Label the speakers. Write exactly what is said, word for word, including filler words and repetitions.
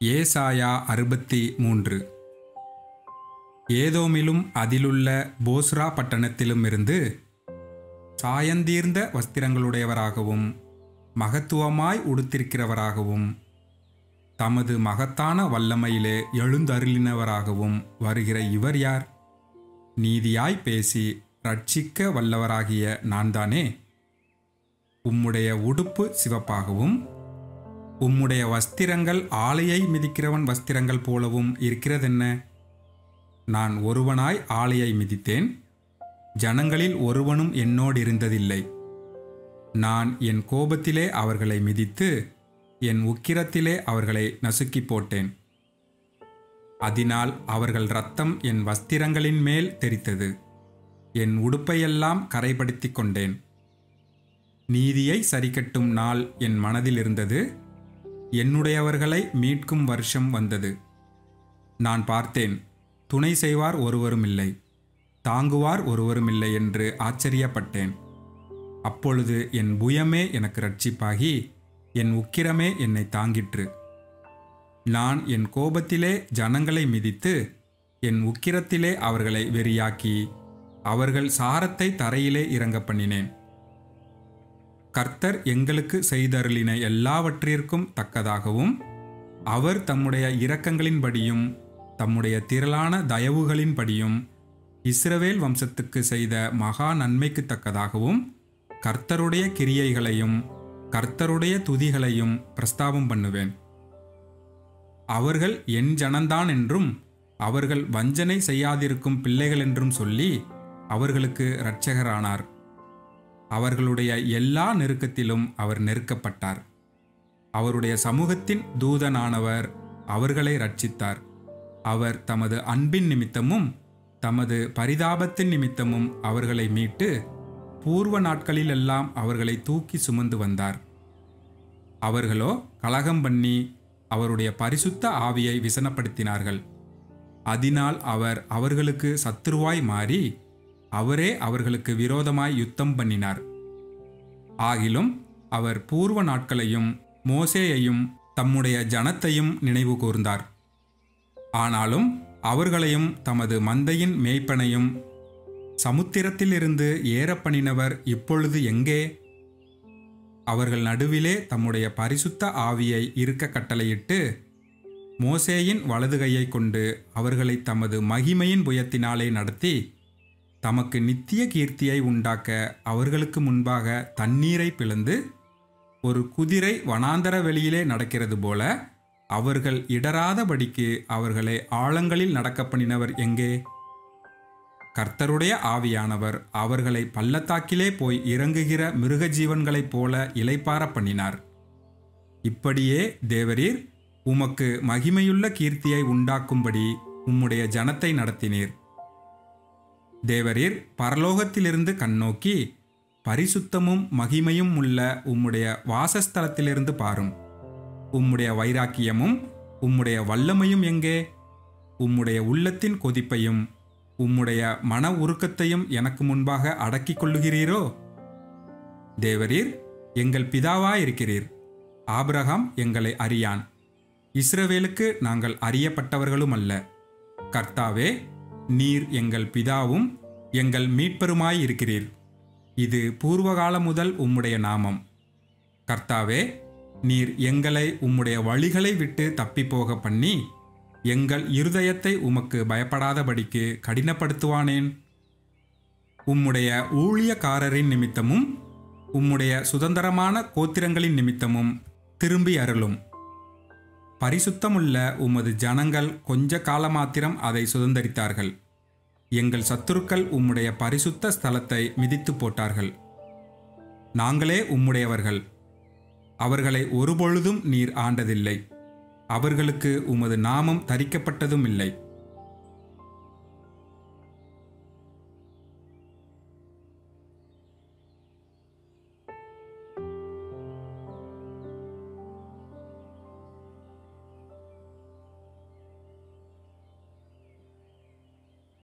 Speaker 1: ஏசாயா அறுபத்தி மூன்று. ஏதோமிலும் அதிலுள்ள போஸ்ரா பட்டணத்திலுமிருந்து சாயந்தீர்ந்த வஸ்திரங்களுடையவராகவும் மகத்துவமாய் உடுத்திருக்கிறவராகவும் தமது மகத்தான வல்லமையிலே எழுந்தருளினவராகவும் வருகிற இவர் யார்? நீதியாய் பேசி ரட்சிக்க வல்லவராகிய நான்தானே. உம்முடைய உடுப்பு சிவப்பாகவும் உம்முடைய வஸ்திரங்கள் ஆலையை மிதிக்கிறவன் வஸ்திரங்கள் போலவும் இருக்கிறதென்ன? நான் ஒருவனாய் ஆலையை மிதித்தேன், ஜனங்களில் ஒருவனும் என்னோடு இருந்ததில்லை. நான் என் கோபத்திலே அவர்களை மிதித்து என் உக்கிரத்திலே அவர்களை நசுக்கி போட்டேன். அதனால் அவர்கள் இரத்தம் என் வஸ்திரங்களின் மேல் தெரித்தது, என் உடுப்பையெல்லாம் கரைப்படுத்தி கொண்டேன். நீதியை சரிக்கட்டும் நாள் என் மனதில் இருந்தது, என்னுடையவர்களை மீட்கும் வருஷம் வந்தது. நான் பார்த்தேன், துணை செய்வார் ஒருவருமில்லை, தாங்குவார் ஒருவருமில்லை என்று ஆச்சரியப்பட்டேன். அப்பொழுது என் புயமே எனக்கு இரட்சிப்பாகி என் உக்கிரமே என்னை தாங்கிற்று. நான் என் கோபத்திலே ஜனங்களை மிதித்து என் உக்கிரத்திலே அவர்களை வெறியாக்கி அவர்கள் சாரத்தை தரையிலே இறங்க பண்ணினேன். கர்த்தர் எங்களுக்கு செய்தருளின எல்லாவற்றிற்கும் தக்கதாகவும் அவர் தம்முடைய இரக்கங்களின்படியும் தம்முடைய திரளான தயவுகளின்படியும் இஸ்ரவேல் வம்சத்துக்கு செய்த மகா நன்மைக்கு தக்கதாகவும் கர்த்தருடைய கிரியைகளையும் கர்த்தருடைய துதிகளையும் பிரஸ்தாபம் பண்ணுவேன். அவர்கள் என் ஜனந்தான் என்றும் அவர்கள் வஞ்சனை செய்யாதிருக்கும் பிள்ளைகள் என்றும் சொல்லி அவர்களுக்கு இரட்சகரானார். அவர்களுடைய எல்லா நெருக்கத்திலும் அவர் நெருக்கப்பட்டார். அவருடைய சமூகத்தின் தூதனானவர் அவர்களை இரட்சித்தார். அவர் தமது அன்பின் நிமித்தமும் தமது பரிதாபத்தின் நிமித்தமும் அவர்களை மீட்டு பூர்வ நாட்களிலெல்லாம் அவர்களை தூக்கி சுமந்து வந்தார். அவர்களோ கலகம் பண்ணி அவருடைய பரிசுத்த ஆவியை விசனப்படுத்தினார்கள். அதனால் அவர் அவர்களுக்கு சத்துருவாய் மாறி அவரே அவர்களுக்கு விரோதமாய் யுத்தம் பண்ணினார். ஆகிலும் அவர் பூர்வ நாட்களையும் மோசேயையும் தம்முடைய ஜனத்தையும் நினைவு கூர்ந்தார். ஆனாலும் அவர்களையும் தமது மந்தையின் மேய்ப்பனையும் சமுத்திரத்திலிருந்து ஏறப்பண்ணினவர் இப்பொழுது எங்கே? அவர்கள் நடுவிலே தம்முடைய பரிசுத்த ஆவியை இருக்க கட்டளையிட்டு மோசேயின் வலதுகையை கொண்டு அவர்களை தமது மகிமையின் புயத்தினாலே நடத்தி தமக்கு நித்திய கீர்த்தியை உண்டாக்க அவர்களுக்கு முன்பாக தண்ணீரை பிளந்து ஒரு குதிரை வனாந்தர வெளியிலே நடக்கிறது போல அவர்கள் இடராதபடிக்கு அவர்களை ஆழங்களில் நடக்க பண்ணினவர் எங்கே? கர்த்தருடைய ஆவியானவர் அவர்களை பள்ளத்தாக்கிலே போய் இறங்குகிற மிருக ஜீவன்களைப் போல இளைப்பார பண்ணினார். இப்படியே தேவரீர் உமக்கு மகிமையுள்ள கீர்த்தியை உண்டாக்கும்படி உம்முடைய ஜனத்தை நடத்தினீர். தேவரீர் பரலோகத்திலிருந்து கண்ணோக்கி பரிசுத்தமும் மகிமையும் உள்ள உம்முடைய வாசஸ்தலத்திலிருந்து பாரும். உம்முடைய வைராக்கியமும் உம்முடைய வல்லமையும் எங்கே? உம்முடைய உள்ளத்தின் கொதிப்பையும் உம்முடைய மன உருக்கத்தையும் எனக்கு முன்பாக அடக்கிக் கொள்ளுகிறீரோ? தேவரீர் எங்கள் பிதாவாயிருக்கிறீர். ஆபிரகாம் எங்களை அறியான், இஸ்ரவேலுக்கு நாங்கள் அறியப்பட்டவர்களும் அல்ல. கர்த்தாவே, நீர் எங்கள் பிதாவும் எங்கள் மீட்பருமாயிருக்கிறீர். இது பூர்வகாலம் முதல் உம்முடைய நாமம். கர்த்தாவே, நீர் எங்களை உம்முடைய வழிகளை விட்டு தப்பிப்போக பண்ணி எங்கள் இருதயத்தை உமக்கு பயப்படாதபடிக்கு கடினப்படுத்துவானேன்? உம்முடைய ஊழியக்காரரின் நிமித்தமும் உம்முடைய சுதந்திரமான கோத்திரங்களின் நிமித்தமும் திரும்பி அருளும். பரிசுத்தமுள்ள உமது ஜனங்கள் கொஞ்ச காலமாத்திரம் அதை சுதந்தரித்தார்கள். எங்கள் சத்துருக்கள் உம்முடைய பரிசுத்த ஸ்தலத்தை மிதித்து போட்டார்கள். நாங்களே உம்முடையவர்கள், அவர்களை ஒருபொழுதும் நீர் ஆண்டதில்லை. அவர்களுக்கு உமது நாமம் தரிக்கப்பட்டதும் இல்லை.